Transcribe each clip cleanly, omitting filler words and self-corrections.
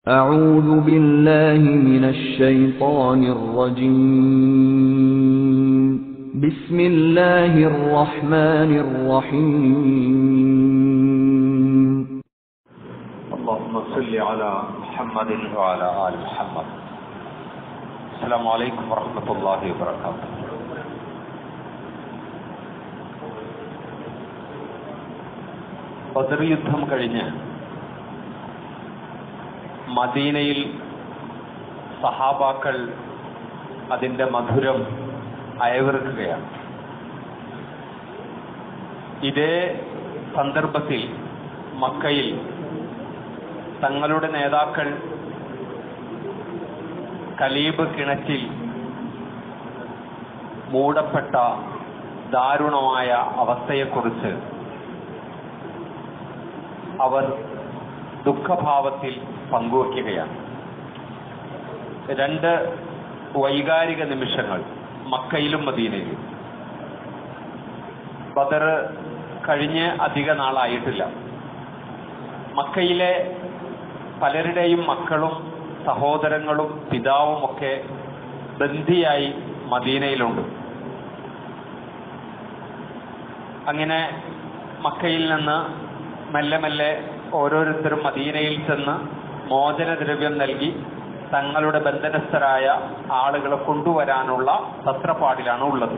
أعوذ بالله من الشيطان الرجيم بسم الله الرحمن الرحيم اللهم صل على محمد وعلى آل محمد. السلام عليكم ورحمة الله وبركاته. ബദർ യുദ്ധം കഴിഞ്ഞ് മദീനയിൽ സഹാബാക്കൾ അതിൻ്റെ മധുരം അയവിറക്കുകയാണ്. ഇതേ സന്ദർഭത്തിൽ മക്കയിൽ തങ്ങളുടെ നേതാക്കൾ കലീബ് കിണറ്റിൽ മൂടപ്പെട്ട ദാരുണമായ അവസ്ഥയെക്കുറിച്ച് അവർ ദുഃഖഭാവത്തിൽ പങ്കുവയ്ക്കുകയാണ്. രണ്ട് വൈകാരിക നിമിഷങ്ങൾ മക്കയിലും മദീനയിലും. ബദർ കഴിഞ്ഞ് അധിക നാളായിട്ടില്ല. മക്കയിലെ പലരുടെയും മക്കളും സഹോദരങ്ങളും പിതാവുമൊക്കെ ബന്ദിയായി മദീനയിലുണ്ട്. അങ്ങനെ മക്കയിൽ നിന്ന് മെല്ലെ മെല്ലെ ഓരോരുത്തരും മദീനയിൽ ചെന്ന് മോചനദ്രവ്യം നൽകി തങ്ങളുടെ ബന്ധനസ്ഥരായ ആളുകളെ കൊണ്ടുവരാനുള്ള തത്രപ്പാടിലാണ് ഉള്ളത്.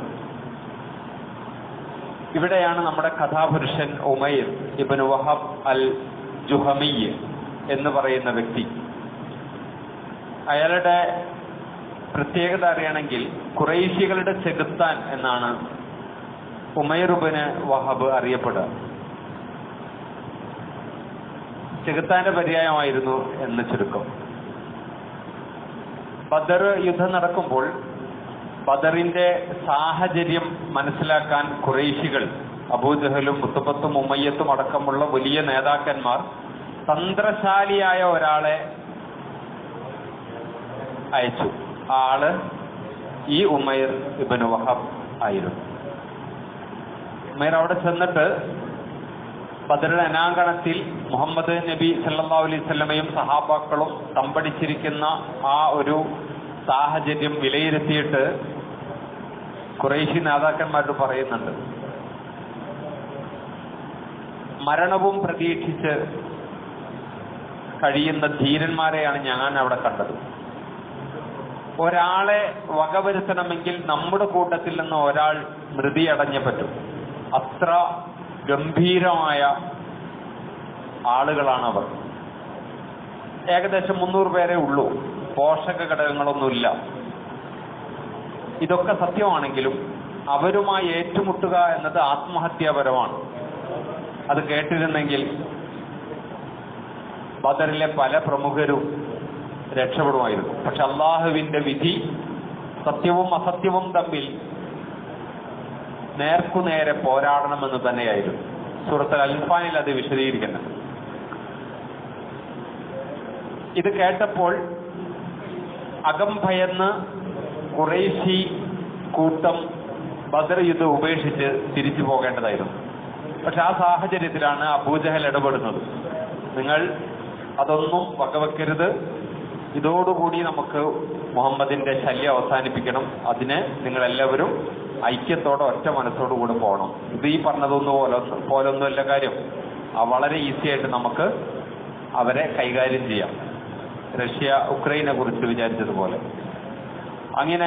ഇവിടെയാണ് നമ്മുടെ കഥാപുരുഷൻ ഉമൈർ ഇബ്നു വഹബ് അൽ ജുഹമി എന്ന് പറയുന്ന വ്യക്തി. അയാളുടെ പ്രത്യേകത അറിയണമെങ്കിൽ ഖുറൈശികളുടെ ചെകുത്താൻ എന്നാണ് ഉമൈർ ഇബ്നു വഹബ് അറിയപ്പെടുക. ചെകുത്താന്റെ പര്യായമായിരുന്നു എന്ന് ചുരുക്കം. ബദർ യുദ്ധം നടക്കുമ്പോൾ ബദറിന്റെ സാഹചര്യം മനസ്സിലാക്കാൻ ഖുറൈശികൾ അബൂജഹലും മുത്തബത്തും ഉമയ്യത്തും അടക്കമുള്ള വലിയ നേതാക്കന്മാർ തന്ത്രശാലിയായ ഒരാളെ അയച്ചു. ആ ആള് ഈ ഉമൈർ ഇബ്നു വഹബ് ആയിരുന്നു. ഉമൈർ അവിടെ ചെന്നിട്ട് ബദറുടെ അനാങ്കണത്തിൽ മുഹമ്മദ് നബി സല്ലല്ലാഹു അലൈഹി വസല്ലമയും സഹാബാക്കളും തമ്പടിച്ചിരിക്കുന്ന ആ ഒരു സാഹചര്യം വിലയിരുത്തിയിട്ട് ഖുറൈശി നേതാക്കന്മാരോട് പറയുന്നുണ്ട്, മരണവും പ്രതീക്ഷിച്ച് കഴിയുന്ന ധീരന്മാരെയാണ് ഞാൻ അവിടെ കണ്ടത്. ഒരാളെ വകവരുത്തണമെങ്കിൽ നമ്മുടെ കൂട്ടത്തിൽ നിന്ന് ഒരാൾ മൃതിയടഞ്ഞേ പറ്റും. അത്ര ഗംഭീരമായ ആളുകളാണ് അവർ. ഏകദേശം 300 പേരെ ഉള്ളൂ. പോഷക ഘടകങ്ങളൊന്നുമില്ല. ഇതൊക്കെ സത്യമാണെങ്കിലും അവരുമായി ഏറ്റുമുട്ടുക എന്നത് ആത്മഹത്യാപരമാണ്. അത് കേട്ടിരുന്നെങ്കിൽ ബദറിലെ പല പ്രമുഖരും രക്ഷപ്പെടുമായിരുന്നു. പക്ഷെ അള്ളാഹുവിന്റെ വിധി സത്യവും അസത്യവും തമ്മിൽ നേർക്കുനേരെ പോരാടണമെന്ന് തന്നെയായിരുന്നു. സൂറത്തുൽ അൻഫാലിൽ അത് വിശദീകരിക്കുന്നത്. ഇത് കേട്ടപ്പോൾ അകം ഭയന്ന് ഖുറൈശി കൂട്ടം ബദർ യുദ്ധം ഉപേക്ഷിച്ച് തിരിച്ചു പോകേണ്ടതായിരുന്നു. പക്ഷെ ആ സാഹചര്യത്തിലാണ് അബൂജഹൽ ഇടപെടുന്നത്. നിങ്ങൾ അതൊന്നും വകവെക്കരുത്, ഇതോടുകൂടി നമുക്ക് മുഹമ്മദിന്റെ ശല്യം അവസാനിപ്പിക്കണം, അതിന് നിങ്ങളെല്ലാവരും ഐക്യത്തോടെ ഒറ്റ മനസ്സോടു കൂടെ പോകണം. ഇത് ഈ പറഞ്ഞതൊന്നും പോലൊന്നുമല്ല കാര്യം. വളരെ ഈസി ആയിട്ട് നമുക്ക് അവരെ കൈകാര്യം ചെയ്യാം, റഷ്യ ഉക്രൈനെ കുറിച്ച് വിചാരിച്ചതുപോലെ. അങ്ങനെ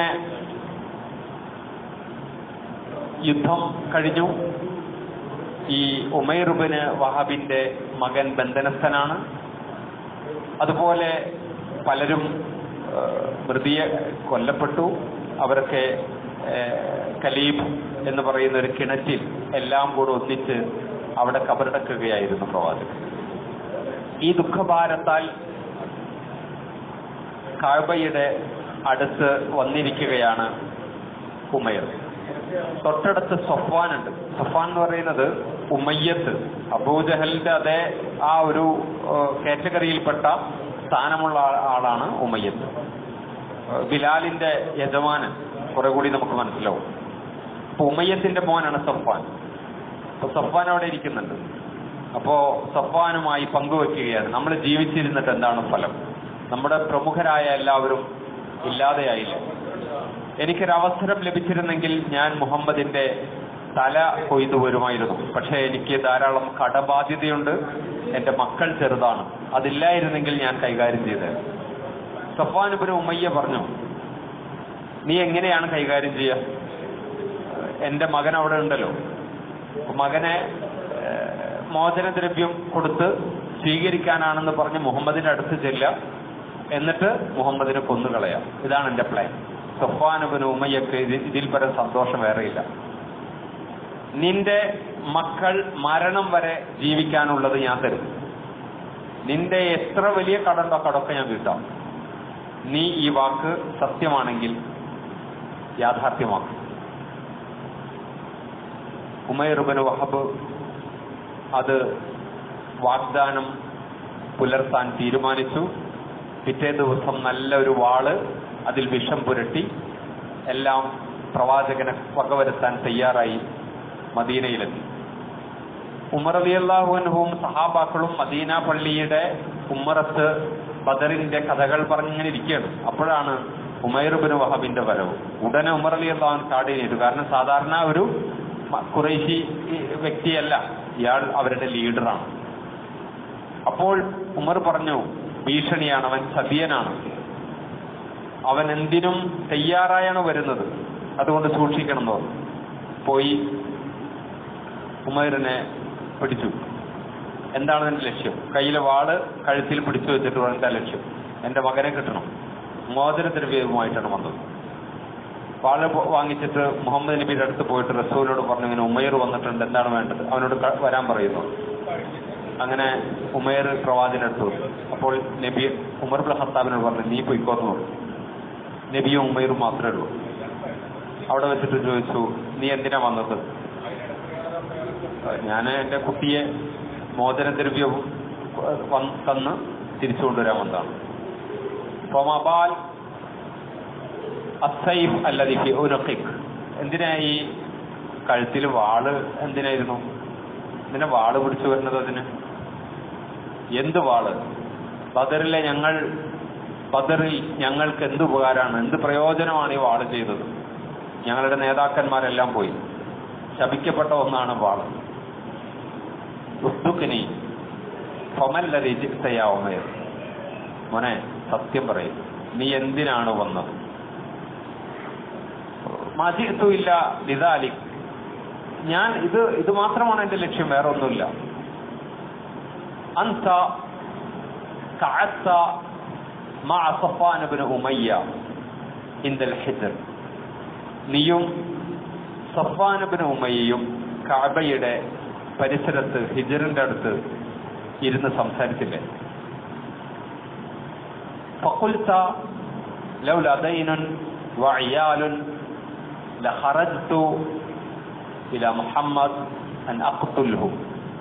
യുദ്ധം കഴിഞ്ഞു. ഈ ഉമൈർ ഇബ്നു വഹബിന്റെ മകൻ ബന്ധനസ്ഥനാണ്. അതുപോലെ പലരും മൃതിയെ കൊല്ലപ്പെട്ടു. അവരൊക്കെ കലീബ് എന്ന് പറയുന്ന ഒരു കിണറ്റിൽ എല്ലാം കൂടെ ഒന്നിച്ച് അവിടെ കബറടക്കുകയായിരുന്നു പ്രവാചകൻ. ഈ ദുഃഖഭാരത്താൽ കഅബയുടെ അടുത്ത് വന്നിരിക്കുകയാണ് ഉമൈർ. തൊട്ടടുത്ത് സഫ്വാൻ ഉണ്ട്. സഫ്വാൻ എന്ന് പറയുന്നത് ഉമയ്യത്ത്, അബൂജഹലിന്റെ അതേ ആ ഒരു കാറ്റഗറിയിൽപ്പെട്ട സ്ഥാനമുള്ള ആളാണ് ഉമയ്യത്ത്. ബിലാലിന്റെ യജമാനൻ കുറെ കൂടി നമുക്ക് മനസ്സിലാവും. അപ്പൊ ഉമയ്യത്തിന്റെ മോനാണ് സഫ്വാൻ. അപ്പൊ സഫ്വാൻ അവിടെ ഇരിക്കുന്നുണ്ട്. അപ്പോ സഫ്വാനുമായി പങ്കുവെക്കുകയാണ്, നമ്മൾ ജീവിച്ചിരുന്നിട്ട് എന്താണ് ഫലം, നമ്മുടെ പ്രമുഖരായ എല്ലാവരും ഇല്ലാതെയായില്ല. എനിക്കൊരവസരം ലഭിച്ചിരുന്നെങ്കിൽ ഞാൻ മുഹമ്മദിന്റെ തല കൊയ്തു വരുമായിരുന്നു. പക്ഷേ എനിക്ക് ധാരാളം കടബാധ്യതയുണ്ട്, എന്റെ മക്കൾ ചെറുതാണ്, അതില്ലായിരുന്നെങ്കിൽ ഞാൻ കൈകാര്യം ചെയ്തത്. സഫ്വാൻ ഇബ്നു ഉമയ്യ പറഞ്ഞു, നീ എങ്ങനെയാണ് കൈകാര്യം ചെയ്യുക? എന്റെ മകൻ അവിടെ ഉണ്ടല്ലോ, മകനെ മോചനദ്രവ്യം കൊടുത്ത് സ്വീകരിക്കാനാണെന്ന് പറഞ്ഞ് മുഹമ്മദിന്റെ അടുത്ത് ചെല്ലുക, എന്നിട്ട് മുഹമ്മദിനെ കൊന്നുകളയാം. ഇതാണ് എന്റെ പ്ലാൻ. സഫ്വാൻ ഇബ്നു ഉമയ്യക്ക് ഇതിൽ പരം സന്തോഷം വേറെയില്ല. നിന്റെ മക്കൾ മരണം വരെ ജീവിക്കാനുള്ളത് ഞാൻ തരും. നിന്റെ എത്ര വലിയ കടണ്ടോ കടമൊക്കെ ഞാൻ വീട്ടാം. നീ ഈ വാക്ക് സത്യമാണെങ്കിൽ യാഥാർത്ഥ്യമാക്കും. ഉമൈർ ഇബ്നു വഹബ് അത് വാഗ്ദാനം പുലർത്താൻ തീരുമാനിച്ചു. പിറ്റേ ദിവസം നല്ലൊരു വാള്, അതിൽ വിഷം പുരട്ടി എല്ലാം പ്രവാചകനെ വകവരുത്താൻ തയ്യാറായി മദീനയിലെത്തി. ഉമർ റളിയല്ലാഹു അൻഹുവും സഹാബാക്കളും മദീന പള്ളിയുടെ ഉമ്മറത്ത് ബദറിന്റെ കഥകൾ പറഞ്ഞിങ്ങനെ ഇരിക്കുകയാണ്. അപ്പോഴാണ് ഉമൈർ ഇബ്നു വഹബിന്റെ വരവ്. ഉടനെ ഉമർ റളിയല്ലാഹു അൻഹു ചാടിയേറ്റു. കാരണം സാധാരണ ഒരു ഖുറൈശി വ്യക്തിയല്ല, ഇയാൾ അവരുടെ ലീഡറാണ്. അപ്പോൾ ഉമർ പറഞ്ഞു, ഭീഷണിയാണ്, അവൻ ചതിയനാണ്, അവൻ എന്തിനും തയ്യാറായാണ് വരുന്നത്, അതുകൊണ്ട് സൂക്ഷിക്കണം എന്ന് പറഞ്ഞു. പോയി ഉമൈറിനെ പിടിച്ചു. എന്താണ് എന്റെ ലക്ഷ്യം? കയ്യിലെ വാള് കഴുത്തിൽ പിടിച്ചു വെച്ചിട്ട് എന്താ ലക്ഷ്യം? എന്റെ മകനെ കിട്ടണം. മോചനദ്രവ്യവുമായിട്ടാണ് വന്നത്. വാള് വാങ്ങിച്ചിട്ട് മുഹമ്മദ് നബിയുടെ അടുത്ത് പോയിട്ട് റസൂലിനോട് പറഞ്ഞു, ഇങ്ങനെ ഉമൈർ വന്നിട്ടുണ്ട്, എന്താണ് വേണ്ടത്? അവനോട് വരാൻ പറയുന്നു. അങ്ങനെ ഉമൈർ പ്രവാചകന്റെ അടുത്ത് വന്നു. അപ്പോൾ നബി ഉമർ ഇബ്നു ഖത്താബിനോട് പറഞ്ഞു, നീ പൊയ്ക്കോന്ന് പറഞ്ഞു. നബിയും ഉമൈറും മാത്രമേ ഉള്ളൂ. അവിടെ വെച്ചിട്ട് ചോദിച്ചു, നീ എന്തിനാ വന്നത്? ഞാൻ എന്റെ കുട്ടിയെ മോചനദ്രവ്യവും തന്ന് തിരിച്ചു കൊണ്ടുവരാൻ വന്നതാണ്. ഫമബാൽ അസ്സൈഫ് അല്ലദി ഫി ഉനുഖിക്, എന്തിനാ ഈ കഴുത്തിൽ വാള്? എന്തിനായിരുന്നു ഇതിനെ വാള് പിടിച്ചു വരുന്നത്? അതിന് എന്ത് വാള്? ബദറിൽ ഞങ്ങൾക്ക് എന്ത് ഉപകാരമാണ്, എന്ത് പ്രയോജനമാണ് ഈ വാള് ചെയ്തത്? ഞങ്ങളുടെ നേതാക്കന്മാരെല്ലാം പോയി. ശപിക്കപ്പെട്ട ഒന്നാണ് വാള്. ഉസ്തുക്കിനി ഫമല്ലദി ജിഅ്ത ഉമൈർ, മോനെ സത്യം പറയും, നീ എന്തിനാണ് വന്നത്? മജിഅ്തു ഇല്ല ലിദാലിക്, ഞാൻ ഇത് മാത്രമാണ് എന്റെ ലക്ഷ്യം, വേറെ ഒന്നുമില്ല. അൻത കഅത്ത മഅ സഫ്വാൻ ഇബ്നു ഉമയ്യ ഇൻദൽ ഹിജ്ർ, നീയും സഫ്വാൻ ഇബ്നു ഉമയ്യയും കഅബയുടെ പരിസരത്ത് ഹിജ്റിന്റെ അടുത്ത് ഇരുന്ന് സംസാരിച്ചില്ലേ? ഫഖുൽത ലൗലാ ദൈനുൻ വഇയാലുൻ ലഖറജ്തു ഇലാ മുഹമ്മദ് അൻ അഖ്തുൽഹു,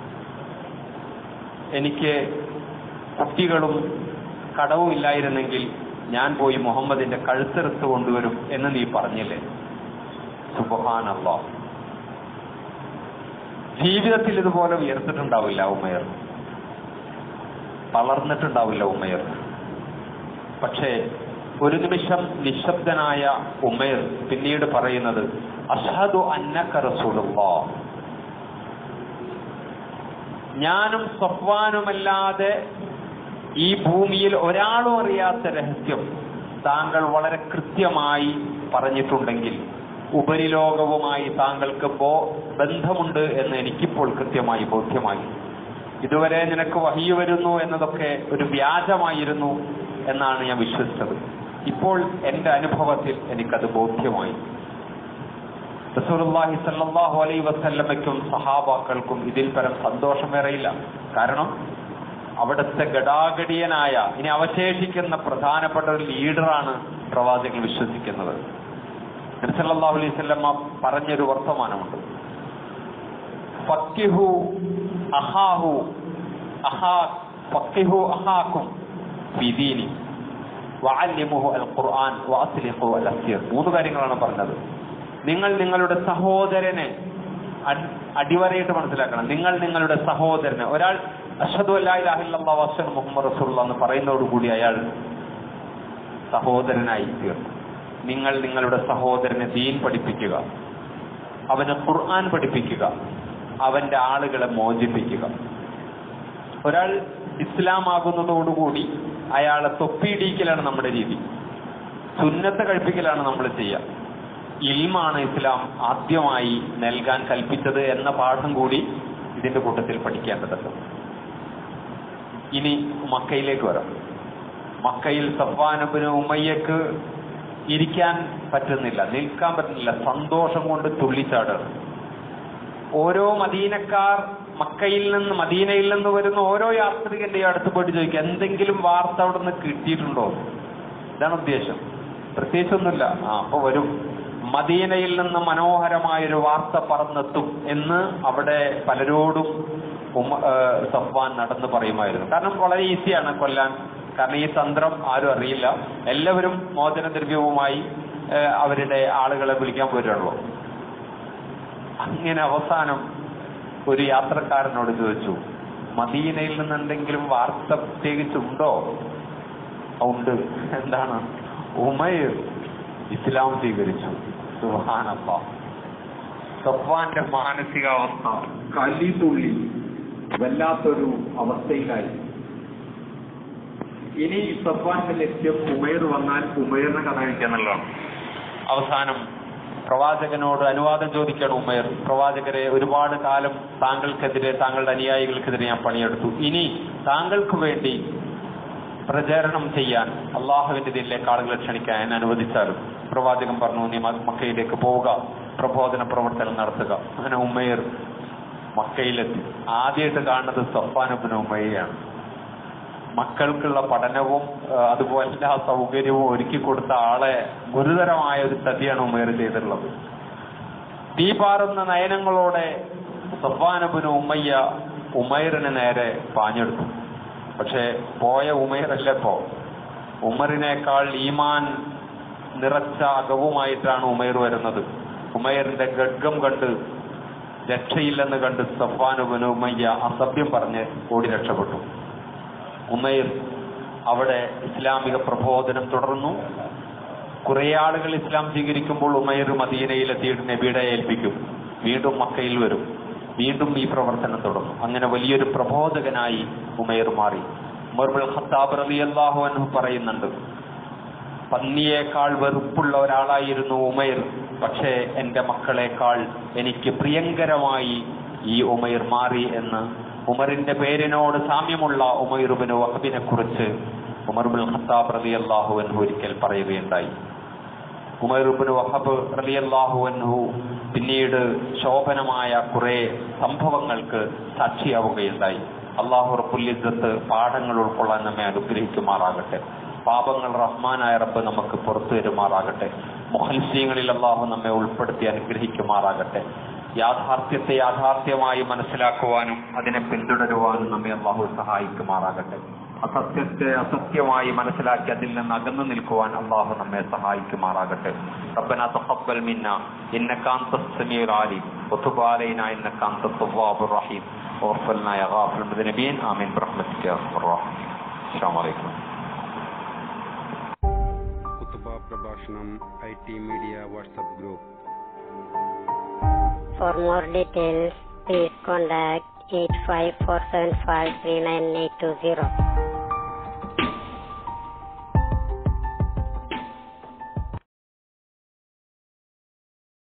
എനിക്ക് കുട്ടികളും കടവും ഇല്ലായിരുന്നെങ്കിൽ ഞാൻ പോയി മുഹമ്മദിന്റെ കഴുത്തെടുത്ത് കൊണ്ടുവരും എന്ന് നീ പറഞ്ഞില്ലേ? സുബ്ഹാനല്ലാഹ്. ജീവിതത്തിൽ ഇതുപോലെ ഉയർത്തിട്ടുണ്ടാവില്ല ഉമൈർ, തളർന്നിട്ടുണ്ടാവില്ല ഉമൈർ. പക്ഷേ ഒരു നിമിഷം നിശബ്ദനായ ഉമൈർ പിന്നീട് പറയുന്നത്, അഷ്ഹദു അന്നക റസൂലുള്ളാഹ്, ഞാനും സഫ്വാനുമല്ലാതെ ഈ ഭൂമിയിൽ ഒരാളും അറിയാത്ത രഹസ്യം താങ്കൾ വളരെ കൃത്യമായി പറഞ്ഞിട്ടുണ്ടെങ്കിൽ ഉപരിലോകവുമായി താങ്കൾക്ക് ബന്ധമുണ്ട് എന്ന് എനിക്കിപ്പോൾ കൃത്യമായി ബോധ്യമായി. ഇതുവരെ നിനക്ക് വഹ്യ് വരുന്നു എന്നതൊക്കെ ഒരു വ്യാജമായിരുന്നു എന്നാണ് ഞാൻ വിശ്വസിച്ചത്. ഇപ്പോൾ എന്റെ അനുഭവത്തിൽ എനിക്കത് ബോധ്യമായി. റസൂലുള്ളാഹി സ്വല്ലല്ലാഹു അലൈഹി വസല്ലമയ്ക്കും സഹാബാക്കൾക്കും ഇതിൽ പരം സന്തോഷം വേറെയില്ല. കാരണം അവിടുത്തെ ഗടാഗടിയനായ ഇനി അവശേഷിക്കുന്ന പ്രധാനപ്പെട്ട ഒരു ലീഡറാണ് പ്രവാചകൻ വിശ്വസിക്കുന്നത്. നബി സല്ലല്ലാഹു അലൈഹി വസല്ലമ പറഞ്ഞൊരു വർത്തമാനമുണ്ട്, ഫഖിഹു അഹാക്കും ഫീ ദീനി വഅല്ലിമുഹു അൽ ഖുർആൻ വഅസ്ലിഹു അൽ അസ്യർ. മൂന്ന് കാര്യങ്ങളാണ് പറഞ്ഞത്. നിങ്ങൾ നിങ്ങളുടെ സഹോദരനെ അടിവരയിട്ട് മനസ്സിലാക്കണം. നിങ്ങൾ നിങ്ങളുടെ സഹോദരനെ, ഒരാൾ അഷ്ഹദു അല്ലാ ഇലാഹ ഇല്ലല്ലാഹു വഅഷ്ഹദു മുഹമ്മദ് റസൂലുള്ളാഹ് എന്ന് പറയുന്നതോടുകൂടി അയാൾ സഹോദരനായി തീർന്നു. നിങ്ങൾ നിങ്ങളുടെ സഹോദരനെ ദീൻ പഠിപ്പിക്കുക, അവന് ഖുർആൻ പഠിപ്പിക്കുക, അവന്റെ ആളുകളെ മോചിപ്പിക്കുക. ഒരാൾ ഇസ്ലാമാകുന്നതോടുകൂടി അയാളെ തൊപ്പിയിടിക്കലാണ് നമ്മുടെ രീതി, സുന്നത്ത് കഴിപ്പിക്കലാണ് നമ്മൾ ചെയ്യുക. ഇൽമാണ് ഇസ്ലാം ആദ്യമായി നൽകാൻ കൽപ്പിച്ചത് എന്ന പാഠം കൂടി ഇതിന്റെ കൂട്ടത്തിൽ പഠിക്കേണ്ടതുണ്ട്. ഇനി മക്കയിലേക്ക് വരാം. മക്കയിൽ സഫ്വാൻ ഇബ്നു ഉമയ്യക്ക് ഇരിക്കാൻ പറ്റുന്നില്ല, നിൽക്കാൻ പറ്റുന്നില്ല, സന്തോഷം കൊണ്ട് തുള്ളിച്ചാടുകയാണ്. ഓരോ മദീനക്കാർ മദീനയിൽ നിന്ന് വരുന്ന ഓരോ യാത്രികന്റെ അടുത്ത് പോയിട്ട് ചോദിക്കുക, എന്തെങ്കിലും വാർത്ത അവിടെ നിന്ന് കിട്ടിയിട്ടുണ്ടോ? ഇതാണ് ഉദ്ദേശം, പ്രത്യേകിച്ചൊന്നുമില്ല. അപ്പൊ വരും, മദീനയിൽ നിന്ന് മനോഹരമായൊരു വാർത്ത പറന്നെത്തും എന്ന് അവിടെ പലരോടും സഫ്വാൻ നടന്ന് പറയുമായിരുന്നു. കാരണം വളരെ ഈസിയാണ് കൊല്ലാൻ, കാരണം ഈ തന്ത്രം ആരും അറിയില്ല. എല്ലാവരും മോചനദ്രവ്യവുമായി അവരുടെ ആളുകളെ വിളിക്കാൻ പോരുള്ളൂ. അങ്ങനെ അവസാനം ഒരു യാത്രക്കാരനോട് ചോദിച്ചു, മദീനയിൽ നിന്ന് എന്തെങ്കിലും വാർത്ത പ്രത്യേകിച്ചുണ്ടോ? ഉണ്ട്. എന്താണ്? ഉമൈർ ഇസ്ലാം സ്വീകരിച്ചു. സുബ്ഹാനല്ലാഹ്. സഫ്വാന്റെ മാനസികാവസ്ഥ കലിതുള്ളി വല്ലാത്തൊരു അവസ്ഥയിലായി. ഇനി സഫ്വാന്റെ ലക്ഷ്യം ഉമൈർ വന്നാൽ ഉമൈറിനെ കഥ കഴിക്കാന്നുള്ളതാണ്. അവസാനം പ്രവാചകനോട് അനുവാദം ചോദിക്കണം ഉമൈർ. പ്രവാചകരെ, ഒരുപാട് കാലം താങ്കൾക്കെതിരെ, താങ്കളുടെ അനുയായികൾക്കെതിരെ ഞാൻ പണിയെടുത്തു. ഇനി താങ്കൾക്ക് വേണ്ടി പ്രചാരണം ചെയ്യാൻ, അള്ളാഹുവിന്റെ ദീനിലേക്ക് ആളുകളെ ക്ഷണിക്കാൻ എന്നെ അനുവദിച്ചാലും. പ്രവാചകൻ പറഞ്ഞു, നീ മക്കയിലേക്ക് പോവുക, പ്രബോധന പ്രവർത്തനം നടത്തുക. അങ്ങനെ ഉമൈർ മക്കയിലെത്തി. ആദ്യമായിട്ട് കാണുന്നത് സഫ്വാൻ ഇബ്നു ഉമയ്യയാണ്. മക്കൾക്കുള്ള പഠനവും അതുപോലെ എല്ലാ സൗകര്യവും ഒരുക്കി കൊടുത്ത ആളെ ഗുരുതരമായ ഒരു ചതിയാണ് ഉമൈർ ചെയ്തിട്ടുള്ളത്. തീപാറുന്ന നയനങ്ങളോടെ സഫ്വാൻ ഇബ്നു ഉമയ്യ ഉമൈറിന് നേരെ പാഞ്ഞെടുത്തു. പക്ഷെ പോയ ഉമൈറല്ല ഇപ്പോ. ഉമറിനേക്കാൾ ഈമാൻ നിറച്ച അകവുമായിട്ടാണ് ഉമൈർ വരുന്നത്. ഉമൈറിന്റെ ഗഡ്ഗം കണ്ട്, രക്ഷയില്ലെന്ന് കണ്ട് സഫ്വാൻ ഇബ്നു ഉമയ്യ അസഭ്യം പറഞ്ഞ് ഓടി രക്ഷപ്പെട്ടു. ഉമൈർ അവിടെ ഇസ്ലാമിക പ്രബോധനം തുടർന്നു. കുറെ ആളുകൾ ഇസ്ലാം സ്വീകരിക്കുമ്പോൾ ഉമൈർ മദീനയിലെത്തിയിട്ട് നബിയുടെ ഏൽപ്പിക്കും, വീണ്ടും മക്കയിൽ വരും, വീണ്ടും ഈ പ്രവർത്തനം തുടർന്നു. അങ്ങനെ വലിയൊരു പ്രബോധകനായി ഉമൈർ മാറി. ഉമർ ഇബ്നുൽ ഖത്താബ് റളിയല്ലാഹു അൻഹു പറയുന്നുണ്ട്, പന്നിയേക്കാൾ വെറുപ്പുള്ള ഒരാളായിരുന്നു ഉമൈർ, പക്ഷേ എന്റെ മക്കളെക്കാൾ എനിക്ക് പ്രിയങ്കരമായി ഈ ഉമൈർ മാറി എന്ന് ഉമറിന്റെ പേരിനോട് സാമ്യമുള്ള ഉമൈർ ഇബ്നു വഹബിനെ കുറിച്ച് ഉമർ ഇബ്നുൽ ഖത്താബ് റളിയല്ലാഹു അൻഹു ഒരിക്കൽ പറയുകയുണ്ടായി. ഉമൈർ ഇബ്നു വഹബ് റളിയല്ലാഹു അൻഹു പിന്നീട് ശോഭനമായ കുറെ സംഭവങ്ങൾക്ക് സാക്ഷിയാവുകയുണ്ടായി. അല്ലാഹു റബ്ബുൽ ഇസ്സത്ത് പാഠങ്ങൾ ഉൾക്കൊള്ളാൻ നമ്മെ അനുഗ്രഹിക്കുമാറാകട്ടെ. പാപങ്ങൾ റഹ്മാനായ റബ്ബ് നമുക്ക് പുറത്തു തരുമാറാകട്ടെ. മുഖ്ലിസീങ്ങളിൽ അല്ലാഹു നമ്മെ ഉൾപ്പെടുത്തി അനുഗ്രഹിക്കുമാറാകട്ടെ. യാഥാർത്ഥ്യത്തെ യാഥാർത്ഥ്യമായി മനസ്സിലാക്കുവാനും അതിനെ പിന്തുടരുവാനും നമ്മെ അല്ലാഹു സഹായിക്കുമാറാകട്ടെ. അസത്യത്തെ അസത്യമായി മനസ്സിലാക്കി അതിൽ നിന്ന് അകന്നു നിൽക്കുവാൻ അല്ലാഹു നമ്മെ സഹായിക്കുമാറാകട്ടെ. റബ്ബനാ തഖബ്ബൽ മിന്നാ ഇന്നക അൻതസ് സമീഉൽ അലീം വതുബ് അലൈനാ ഇന്നക അൻതത് തവ്വാബുർ റഹീം വഗ്ഫിർ ലനാ യാ ഗാഫിർ മുദ്നിബീൻ ആമീൻ ബിറഹ്മതിക യാ അർഹമർ റഹീം. അസ്സലാമു അലൈക്കും. കുതുബ പ്രഭാഷണം IT media WhatsApp group. For more details, please contact 8547539820.